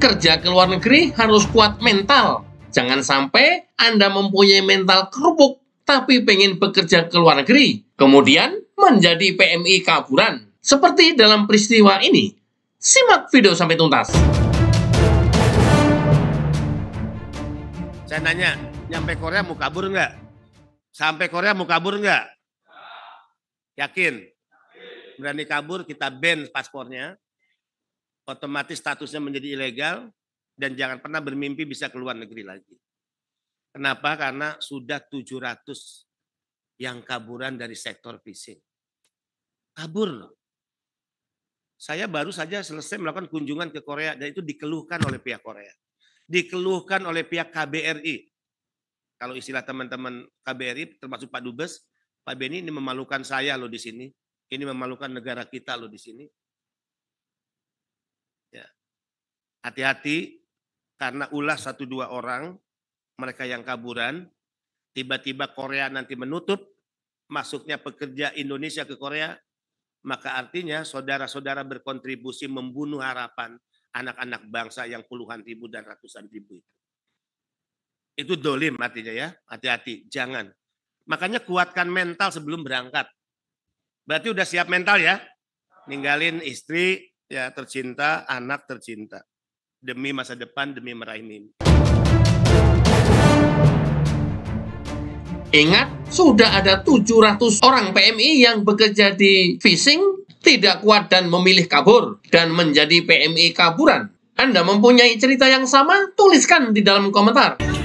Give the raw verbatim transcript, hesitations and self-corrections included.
Bekerja ke luar negeri harus kuat mental. Jangan sampai Anda mempunyai mental kerupuk, tapi pengen bekerja ke luar negeri, kemudian menjadi P M I kaburan. Seperti dalam peristiwa ini. Simak video sampai tuntas. Saya nanya, nyampe Korea mau kabur nggak? Sampai Korea mau kabur nggak? Yakin? Berani kabur, kita ban paspornya. Otomatis statusnya menjadi ilegal dan jangan pernah bermimpi bisa keluar negeri lagi. Kenapa? Karena sudah tujuh ratus yang kaburan dari sektor fishing. Kabur loh. Saya baru saja selesai melakukan kunjungan ke Korea dan itu dikeluhkan oleh pihak Korea. Dikeluhkan oleh pihak K B R I. Kalau istilah teman-teman K B R I termasuk Pak Dubes, Pak Beni ini memalukan saya loh di sini. Ini memalukan negara kita loh di sini. Ya. Hati-hati karena ulah satu dua orang mereka yang kaburan, tiba-tiba Korea nanti menutup masuknya pekerja Indonesia ke Korea, maka artinya saudara-saudara berkontribusi membunuh harapan anak-anak bangsa yang puluhan ribu dan ratusan ribu itu. Itu dolim artinya ya, hati-hati, jangan. Makanya kuatkan mental sebelum berangkat. Berarti udah siap mental ya, ninggalin istri ya tercinta, anak tercinta. Demi masa depan, demi meraih mimpi. Ingat, sudah ada tujuh ratus orang P M I yang bekerja di fishing, tidak kuat dan memilih kabur, dan menjadi P M I kaburan. Anda mempunyai cerita yang sama? Tuliskan di dalam komentar.